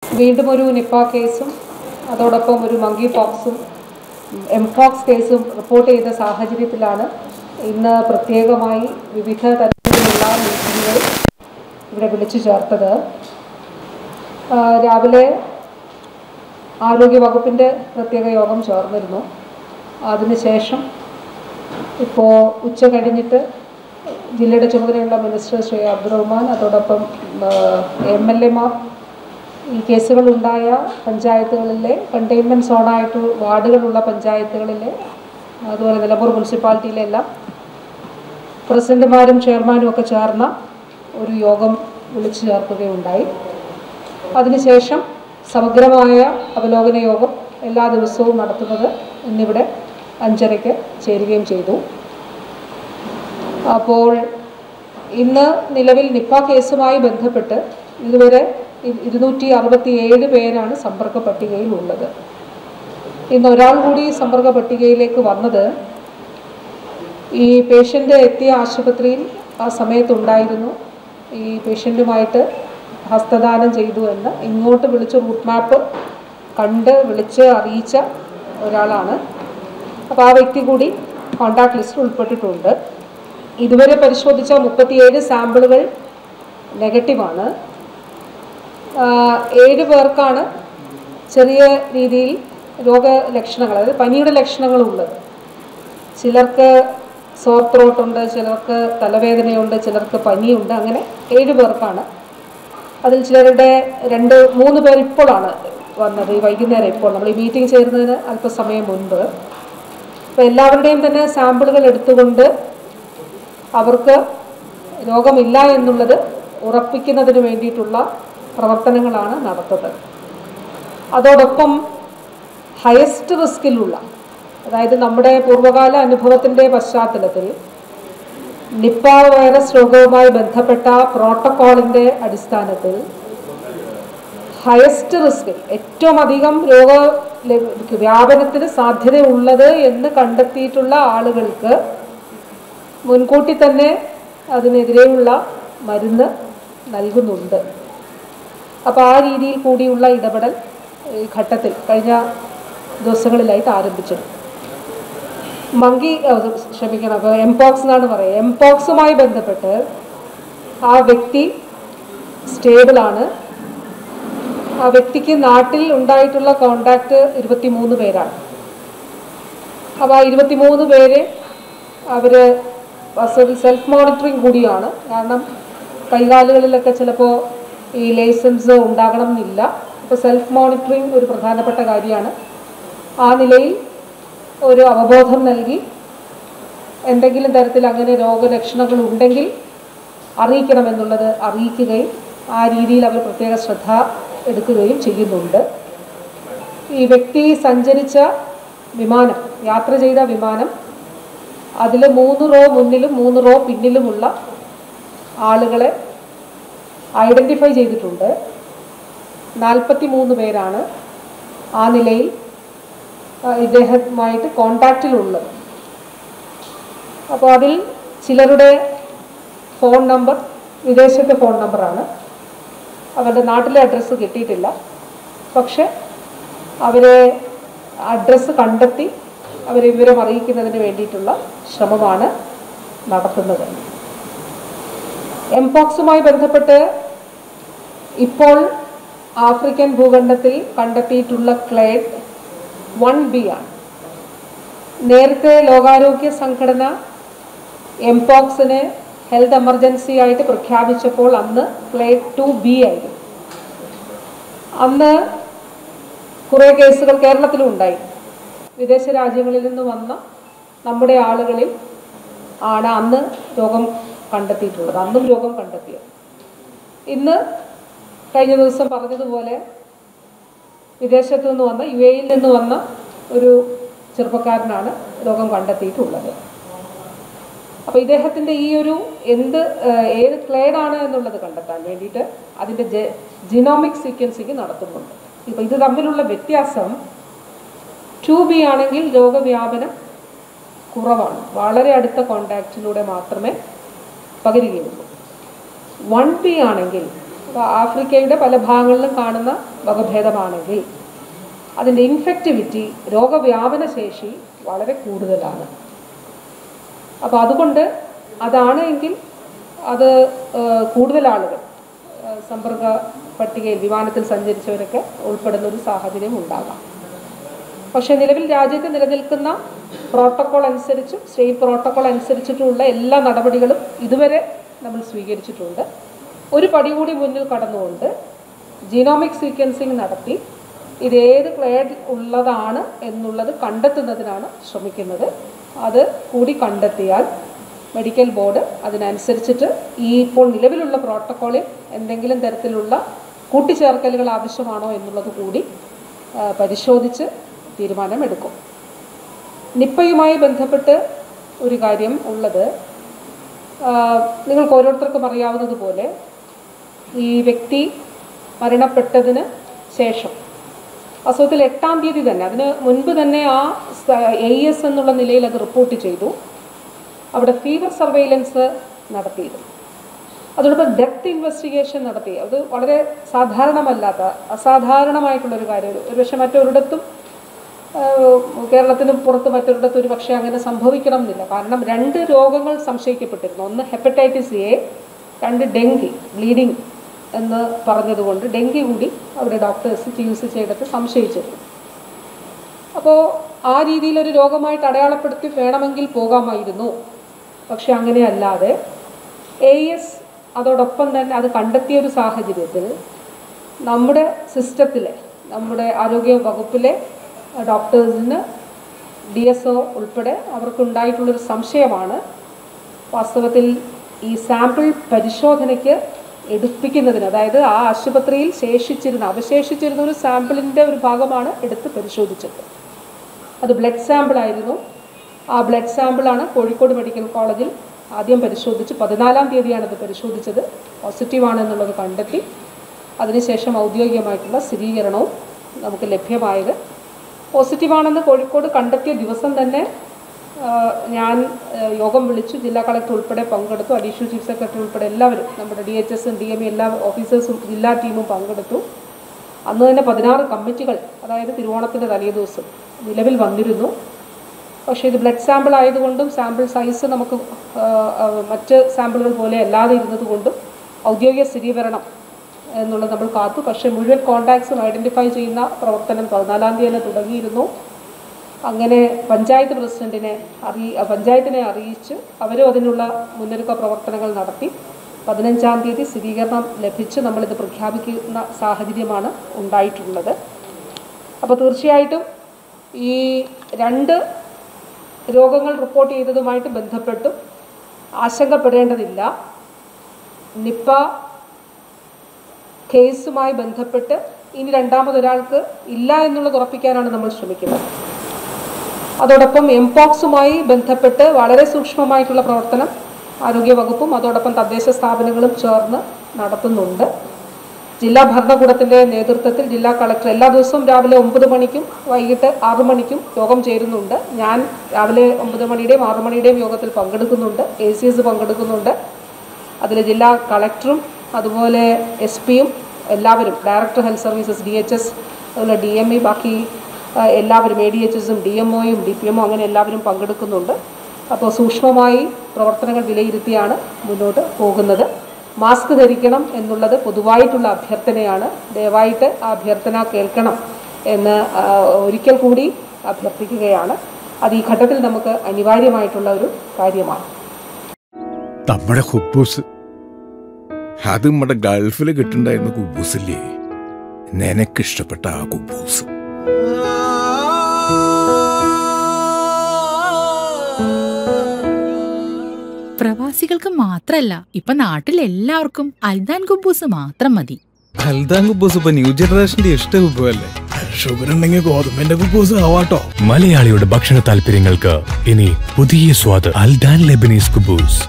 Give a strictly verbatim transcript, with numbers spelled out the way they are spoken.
വീണ്ടും ഒരു നിപ്പ കേസും അതോടൊപ്പം ഒരു മങ്കി പോക്സും എംപോക്സ് കേസും റിപ്പോർട്ട് ചെയ്ത സാഹചര്യത്തിലാണ് ഇന്ന് പ്രത്യേകമായി വിവിധ തരത്തിലുള്ള മീറ്റിങ്ങുകൾ ഇവിടെ വിളിച്ചു ചേർത്തത്. രാവിലെ ആരോഗ്യവകുപ്പിൻ്റെ പ്രത്യേക യോഗം ചേർന്നിരുന്നു. അതിനുശേഷം ഇപ്പോൾ ഉച്ച കഴിഞ്ഞിട്ട് ജില്ലയുടെ ചുമതലയുള്ള മിനിസ്റ്റർ ശ്രീ അബ്ദുറഹ്മാൻ, അതോടൊപ്പം എം എൽ എമാർ ഈ കേസുകളുണ്ടായ പഞ്ചായത്തുകളിലെ കണ്ടെയ്ൻമെൻറ്റ് സോണായിട്ട് വാർഡുകളുള്ള പഞ്ചായത്തുകളിലെ അതുപോലെ നിലമ്പൂർ മുനിസിപ്പാലിറ്റിയിലെ എല്ലാം പ്രസിഡന്റുമാരും ചെയർമാനും ഒക്കെ ചേർന്ന ഒരു യോഗം വിളിച്ചു ചേർക്കുകയുണ്ടായി. അതിനുശേഷം സമഗ്രമായ അവലോകന യോഗം എല്ലാ ദിവസവും നടത്തുന്നത് ഇന്നിവിടെ അഞ്ചരയ്ക്ക് ചേരുകയും ചെയ്തു. അപ്പോൾ ഇന്ന് നിലവിൽ നിപ്പ കേസുമായി ബന്ധപ്പെട്ട് ഇതുവരെ ഇരുന്നൂറ്റി അറുപത്തി ഏഴ് പേരാണ് സമ്പർക്ക പട്ടികയിലുള്ളത്. ഇന്ന് ഒരാൾ കൂടി സമ്പർക്ക പട്ടികയിലേക്ക് വന്നത് ഈ പേഷ്യൻ്റ് എത്തിയ ആശുപത്രിയിൽ ആ സമയത്തുണ്ടായിരുന്നു. ഈ പേഷ്യൻറ്റുമായിട്ട് ഹസ്തദാനം ചെയ്തു എന്ന് ഇങ്ങോട്ട് വിളിച്ച് റൂട്ട് മാപ്പ് കണ്ട് വിളിച്ച് അറിയിച്ച ഒരാളാണ്. അപ്പോൾ ആ വ്യക്തി കൂടി കോൺടാക്ട് ലിസ്റ്റിൽ ഉൾപ്പെട്ടിട്ടുണ്ട്. ഇതുവരെ പരിശോധിച്ച മുപ്പത്തിയേഴ് സാമ്പിളുകൾ നെഗറ്റീവാണ്. ഏഴ് പേർക്കാണ് ചെറിയ രീതിയിൽ രോഗലക്ഷണങ്ങൾ, അതായത് പനിയുടെ ലക്ഷണങ്ങളുള്ളത്. ചിലർക്ക് സോർ ത്രോട്ടുണ്ട്, ചിലർക്ക് തലവേദനയുണ്ട്, ചിലർക്ക് പനിയുണ്ട്. അങ്ങനെ ഏഴ് പേർക്കാണ്. അതിൽ ചിലരുടെ രണ്ട് മൂന്ന് പേർ ഇപ്പോഴാണ് വന്നത്, ഈ വൈകുന്നേരം ഇപ്പോൾ നമ്മൾ ഈ മീറ്റിംഗ് ചേരുന്നതിന് അല്പസമയം മുൻപ്. അപ്പോൾ എല്ലാവരുടെയും തന്നെ സാമ്പിളുകൾ എടുത്തുകൊണ്ട് അവർക്ക് രോഗമില്ല എന്നുള്ളത് ഉറപ്പിക്കുന്നതിന് വേണ്ടിയിട്ടുള്ള പ്രവർത്തനങ്ങളാണ് നടത്തുന്നത്. അതോടൊപ്പം ഹയസ്റ്റ് റിസ്കിലുള്ള, അതായത് നമ്മുടെ പൂർവ്വകാല അനുഭവത്തിൻ്റെ പശ്ചാത്തലത്തിൽ നിപ്പ വൈറസ് രോഗവുമായി ബന്ധപ്പെട്ട പ്രോട്ടോക്കോളിൻ്റെ അടിസ്ഥാനത്തിൽ ഹയസ്റ്റ് റിസ്കിൽ ഏറ്റവും അധികം രോഗ വ്യാപനത്തിന് സാധ്യതയുള്ളത് എന്ന് കണ്ടെത്തിയിട്ടുള്ള ആളുകൾക്ക് മുൻകൂട്ടി തന്നെ അതിനെതിരെയുള്ള മരുന്ന് നൽകുന്നുണ്ട്. അപ്പോൾ ആ രീതിയിൽ കൂടിയുള്ള ഇടപെടൽ ഈ ഘട്ടത്തിൽ കഴിഞ്ഞ ദിവസങ്ങളിലായിട്ട് ആരംഭിച്ചത്. മങ്കി ക്ഷമിക്കണം അപ്പോൾ എംപോക്സ് എന്നാണ് പറയുക. എംപോക്സുമായി ബന്ധപ്പെട്ട് ആ വ്യക്തി സ്റ്റേബിളാണ്. ആ വ്യക്തിക്ക് നാട്ടിൽ ഉണ്ടായിട്ടുള്ള കോണ്ടാക്റ്റ് ഇരുപത്തി മൂന്ന് പേരാണ്. അപ്പോൾ ആ ഇരുപത്തി മൂന്ന് പേര് അവർ സെൽഫ് മോണിറ്ററിങ് കൂടിയാണ്. കാരണം കൈകാലുകളിലൊക്കെ ചിലപ്പോൾ ഈ ലൈസൻസ് ഉണ്ടാകണം എന്നില്ല. അപ്പോൾ സെൽഫ് മോണിറ്ററിങ് ഒരു പ്രധാനപ്പെട്ട കാര്യമാണ്. ആ നിലയിൽ ഒരു അവബോധം നൽകി എന്തെങ്കിലും തരത്തിൽ അങ്ങനെ രോഗലക്ഷണങ്ങൾ ഉണ്ടെങ്കിൽ അറിയിക്കണമെന്നുള്ളത് അറിയിക്കുകയും ആ രീതിയിൽ അവർ പ്രത്യേക ശ്രദ്ധ എടുക്കുകയും ചെയ്യുന്നുണ്ട്. ഈ വ്യക്തി സഞ്ചരിച്ച വിമാനം, യാത്ര ചെയ്ത വിമാനം, അതിൽ മൂന്ന് റോ മുന്നിലും മൂന്ന് റോ പിന്നിലുമുള്ള ആളുകളെ ഐഡൻറ്റിഫൈ ചെയ്തിട്ടുണ്ട്. നാൽപ്പത്തി മൂന്ന് പേരാണ് ആ നിലയിൽ ഇദ്ദേഹവുമായിട്ട് കോണ്ടാക്റ്റിലുള്ളത്. അപ്പോൾ അതിൽ ചിലരുടെ ഫോൺ നമ്പർ വിദേശത്തെ ഫോൺ നമ്പറാണ്. അവരുടെ നാട്ടിലെ അഡ്രസ്സ് കിട്ടിയിട്ടില്ല. പക്ഷെ അവരെ അഡ്രസ്സ് കണ്ടെത്തി അവരെ വിവരം അറിയിക്കുന്നതിന് വേണ്ടിയിട്ടുള്ള ശ്രമമാണ് നടത്തുന്നത്. എംപോക്സുമായി ബന്ധപ്പെട്ട് ഇപ്പോൾ ആഫ്രിക്കൻ ഭൂഖണ്ഡത്തിൽ കണ്ടെത്തിയിട്ടുള്ള ക്ലേഡ് വൺ ബി ആണ്. നേരത്തെ ലോകാരോഗ്യ സംഘടന എംപോക്സിനെ ഹെൽത്ത് എമർജൻസി ആയിട്ട് പ്രഖ്യാപിച്ചപ്പോൾ അന്ന് ക്ലേഡ് ടു ബി ആയിരുന്നു. അന്ന് കുറേ കേസുകൾ കേരളത്തിലും ഉണ്ടായി. വിദേശ രാജ്യങ്ങളിൽ നിന്ന് വന്ന നമ്മുടെ ആളുകളിൽ ആണ് അന്ന് രോഗം കണ്ടെത്തിയിട്ടുള്ളത്, അന്നും രോഗം കണ്ടെത്തിയത്. ഇന്ന് കഴിഞ്ഞ ദിവസം പറഞ്ഞതുപോലെ വിദേശത്തു നിന്ന് വന്ന യു എയിൽ നിന്ന് വന്ന ഒരു ചെറുപ്പക്കാരനാണ് രോഗം കണ്ടെത്തിയിട്ടുള്ളത്. അപ്പോൾ ഇദ്ദേഹത്തിൻ്റെ ഈ ഒരു എന്ത് ഏത് ക്ലേഡാണ് എന്നുള്ളത് കണ്ടെത്താൻ വേണ്ടിയിട്ട് അതിൻ്റെ ജെ ജിനോമിക് സീക്വൻസിങ് നടത്തുന്നുണ്ട്. ഇപ്പോൾ ഇത് തമ്മിലുള്ള വ്യത്യാസം ടു ബി ആണെങ്കിൽ രോഗവ്യാപനം കുറവാണ്, വളരെ അടുത്ത കോണ്ടാക്റ്റിലൂടെ മാത്രമേ പകരുകയുള്ളൂ. വൺ ബി ആണെങ്കിൽ അപ്പോൾ ആഫ്രിക്കയുടെ പല ഭാഗങ്ങളിലും കാണുന്ന വകഭേദമാണെങ്കിൽ അതിൻ്റെ ഇൻഫെക്റ്റിവിറ്റി, രോഗവ്യാപന ശേഷി വളരെ കൂടുതലാണ്. അപ്പോൾ അതുകൊണ്ട് അതാണ് എങ്കിൽ അത് കൂടുതൽ ആളുകൾ സമ്പർക്ക പട്ടികയിൽ വിമാനത്തിൽ സഞ്ചരിച്ചവരൊക്കെ ഉൾപ്പെടുന്ന ഒരു സാഹചര്യം ഉണ്ടാകാം. പക്ഷേ നിലവിൽ രാജ്യത്ത് നിലനിൽക്കുന്ന പ്രോട്ടോക്കോൾ അനുസരിച്ചും സ്റ്റേറ്റ് പ്രോട്ടോക്കോൾ അനുസരിച്ചിട്ടുള്ള എല്ലാ നടപടികളും ഇതുവരെ നമ്മൾ സ്വീകരിച്ചിട്ടുണ്ട്. ഒരു പടി കൂടി മുന്നിൽ കടന്നുകൊണ്ട് ജീനോമിക് സീക്വൻസിങ് നടത്തി ഇതേത് ക്ലേഡ് ഉള്ളതാണ് എന്നുള്ളത് കണ്ടെത്തുന്നതിനാണ് ശ്രമിക്കുന്നത്. അത് കൂടി കണ്ടെത്തിയാൽ മെഡിക്കൽ ബോർഡ് അതിനനുസരിച്ചിട്ട് ഈ ഇപ്പോൾ നിലവിലുള്ള പ്രോട്ടോക്കോളിൽ എന്തെങ്കിലും തരത്തിലുള്ള കൂട്ടിച്ചേർക്കലുകൾ ആവശ്യമാണോ എന്നുള്ളത് കൂടി പരിശോധിച്ച് തീരുമാനമെടുക്കും. നിപ്പയുമായി ബന്ധപ്പെട്ട് ഒരു കാര്യം ഉള്ളത്, നിങ്ങൾക്ക് ഓരോരുത്തർക്കും അറിയാവുന്നതുപോലെ ഈ വ്യക്തി മരണപ്പെട്ടതിന് ശേഷം അസുഖത്തിൽ എട്ടാം തീയതി തന്നെ, അതിന് മുൻപ് തന്നെ ആ എ എസ് എന്നുള്ള നിലയിൽ അത് റിപ്പോർട്ട് ചെയ്തു. അവിടെ ഫീവർ സർവെയിലൻസ് നടത്തിയിരുന്നു. അതോടൊപ്പം ഡെത്ത് ഇൻവെസ്റ്റിഗേഷൻ നടത്തി. അത് വളരെ സാധാരണമല്ലാത്ത അസാധാരണമായിട്ടുള്ളൊരു കാര്യം. ഒരു പക്ഷേ മറ്റൊരിടത്തും കേരളത്തിന് പുറത്ത് മറ്റൊരിടത്തും ഒരു പക്ഷേ അങ്ങനെ സംഭവിക്കണം എന്നില്ല. കാരണം രണ്ട് രോഗങ്ങൾ സംശയിക്കപ്പെട്ടിരുന്നു. ഒന്ന് ഹെപ്പറ്റൈറ്റിസ് എ, രണ്ട് ഡെങ്കി, ബ്ലീഡിങ് എന്ന് പറഞ്ഞതുകൊണ്ട് ഡെങ്കി കൂടി അവിടെ ഡോക്ടേഴ്സ് ചികിത്സ ചെയ്തിട്ട് സംശയിച്ചിരുന്നു. അപ്പോൾ ആ രീതിയിലൊരു രോഗമായിട്ട് അടയാളപ്പെടുത്തി വേണമെങ്കിൽ പോകാമായിരുന്നു. പക്ഷെ അങ്ങനെയല്ലാതെ എ എസ് അതോടൊപ്പം തന്നെ അത് കണ്ടെത്തിയ ഒരു സാഹചര്യത്തിൽ നമ്മുടെ സിസ്റ്റത്തിലെ, നമ്മുടെ ആരോഗ്യ വകുപ്പിലെ ഡോക്ടേഴ്സിന് ഡി എസ് ഒ ഉൾപ്പെടെ അവർക്കുണ്ടായിട്ടുള്ളൊരു സംശയമാണ് വാസ്തവത്തിൽ ഈ സാമ്പിൾ പരിശോധനയ്ക്ക് എടുപ്പിക്കുന്നതിന്, അതായത് ആ ആശുപത്രിയിൽ ശേഷിച്ചിരുന്ന അവശേഷിച്ചിരുന്ന ഒരു സാമ്പിളിൻ്റെ ഒരു ഭാഗമാണ് എടുത്ത് പരിശോധിച്ചത്. അത് ബ്ലഡ് സാമ്പിളായിരുന്നു. ആ ബ്ലഡ് സാമ്പിളാണ് കോഴിക്കോട് മെഡിക്കൽ കോളേജിൽ ആദ്യം പരിശോധിച്ച് പതിനാലാം തീയതിയാണ് അത് പരിശോധിച്ചത്. പോസിറ്റീവാണെന്നുള്ളത് കണ്ടെത്തി. അതിനുശേഷം ഔദ്യോഗികമായിട്ടുള്ള സ്ഥിരീകരണവും നമുക്ക് ലഭ്യമായത്. പോസിറ്റീവാണെന്ന് കോഴിക്കോട് കണ്ടെത്തിയ ദിവസം തന്നെ ഞാൻ യോഗം വിളിച്ചു. ജില്ലാ കളക്ടർ ഉൾപ്പെടെ പങ്കെടുത്തു. അഡീഷണൽ ചീഫ് സെക്രട്ടറി ഉൾപ്പെടെ എല്ലാവരും, നമ്മുടെ ഡി എച്ച് എസും ഡി എം ഇ എല്ലാ ഓഫീസേഴ്സും ജില്ലാ ടീമും പങ്കെടുത്തു. അന്ന് തന്നെ പതിനാറ് കമ്മിറ്റികൾ, അതായത് തിരുവോണത്തിൻ്റെ തലേദിവസം നിലവിൽ വന്നിരുന്നു. പക്ഷേ ഇത് ബ്ലഡ് സാമ്പിൾ ആയതുകൊണ്ടും സാമ്പിൾ സൈസ് നമുക്ക് മറ്റ് സാമ്പിളുകൾ പോലെ അല്ലാതെ ഇരുന്നതുകൊണ്ടും ഔദ്യോഗിക സ്ഥിരീകരണം എന്നുള്ളത് നമ്മൾ കാത്തു. പക്ഷേ മുഴുവൻ കോൺടാക്ട്സും ഐഡൻറ്റിഫൈ ചെയ്യുന്ന പ്രവർത്തനം പതിനാലാം തീയതി തന്നെ തുടങ്ങിയിരുന്നു. അങ്ങനെ പഞ്ചായത്ത് പ്രസിഡൻറ്റിനെ അറിയി പഞ്ചായത്തിനെ അറിയിച്ച് അവരും അതിനുള്ള മുന്നൊരുക്ക പ്രവർത്തനങ്ങൾ നടത്തി. പതിനഞ്ചാം തീയതി സ്ഥിരീകരണം ലഭിച്ച് നമ്മളിത് പ്രഖ്യാപിക്കുന്ന സാഹചര്യമാണ് ഉണ്ടായിട്ടുള്ളത്. അപ്പോൾ തീർച്ചയായിട്ടും ഈ രണ്ട് രോഗങ്ങൾ റിപ്പോർട്ട് ചെയ്തതുമായിട്ട് ബന്ധപ്പെട്ടും ആശങ്കപ്പെടേണ്ടതില്ല. നിപ്പ കേസുമായി ബന്ധപ്പെട്ട് ഇനി രണ്ടാമതൊരാൾക്ക് ഇല്ല എന്നുള്ളത് ഉറപ്പിക്കാനാണ് നമ്മൾ ശ്രമിക്കുന്നത്. അതോടൊപ്പം എംപോക്സുമായി ബന്ധപ്പെട്ട് വളരെ സൂക്ഷ്മമായിട്ടുള്ള പ്രവർത്തനം ആരോഗ്യവകുപ്പും അതോടൊപ്പം തദ്ദേശ സ്ഥാപനങ്ങളും ചേർന്ന് നടത്തുന്നുണ്ട്. ജില്ലാ ഭരണകൂടത്തിൻ്റെ നേതൃത്വത്തിൽ ജില്ലാ കളക്ടർ എല്ലാ ദിവസവും രാവിലെ ഒമ്പത് മണിക്കും വൈകിട്ട് ആറു മണിക്കും യോഗം ചേരുന്നുണ്ട്. ഞാൻ രാവിലെ ഒമ്പത് മണിയുടെയും ആറു മണിയുടെയും യോഗത്തിൽ പങ്കെടുക്കുന്നുണ്ട്. എ സി എസ് പങ്കെടുക്കുന്നുണ്ട്. അതിൽ ജില്ലാ കളക്ടറും അതുപോലെ എസ് പിയും എല്ലാവരും, director health services, D H S, അതുപോലെ ഡി എം ഇ, ബാക്കി എല്ലാവരും എ ഡി എച്ച് എസും ഡി എം ഒയും ഡി പി എമ്മോ അങ്ങനെ എല്ലാവരും പങ്കെടുക്കുന്നുണ്ട്. അപ്പോൾ സൂക്ഷ്മമായി പ്രവർത്തനങ്ങൾ വിലയിരുത്തിയാണ് മുന്നോട്ട് പോകുന്നത്. മാസ്ക് ധരിക്കണം എന്നുള്ളത് പൊതുവായിട്ടുള്ള അഭ്യർത്ഥനയാണ്. ദയവായിട്ട് ആ അഭ്യർത്ഥന കേൾക്കണം എന്ന് ഒരിക്കൽ കൂടി അഭ്യർത്ഥിക്കുകയാണ്. അത് ഈ ഘട്ടത്തിൽ നമുക്ക് അനിവാര്യമായിട്ടുള്ള ഒരു കാര്യമാണ്. നമ്മുടെ കുബൂസ്, അത് നമ്മുടെ ഗൾഫിൽ കിട്ടുണ്ടായിരുന്ന കുബൂസില്ലേ, നിനക്കിഷ്ടപ്പെട്ട ആ കുബൂസ്. പ്രവാസികൾക്ക് മാത്രല്ല, ഇപ്പൊ നാട്ടിൽ എല്ലാവർക്കും അൽദാൻ കുബൂസ് മാത്രം മതി. അൽദാൻ കുബൂസ് ഇപ്പൊ ന്യൂ ജനറേഷന്റെ ഇഷ്ട കുബുവല്ലേ. ഷുഗർ ഉണ്ടെങ്കിൽ ഗോതമ്പിന്റെ കുബൂസ് ആവാട്ടോ. മലയാളിയുടെ ഭക്ഷണ താല്പര്യങ്ങൾക്ക് ഇനി പുതിയ സ്വാദ്. അൽദാൻ ലെബനീസ് കുബൂസ്.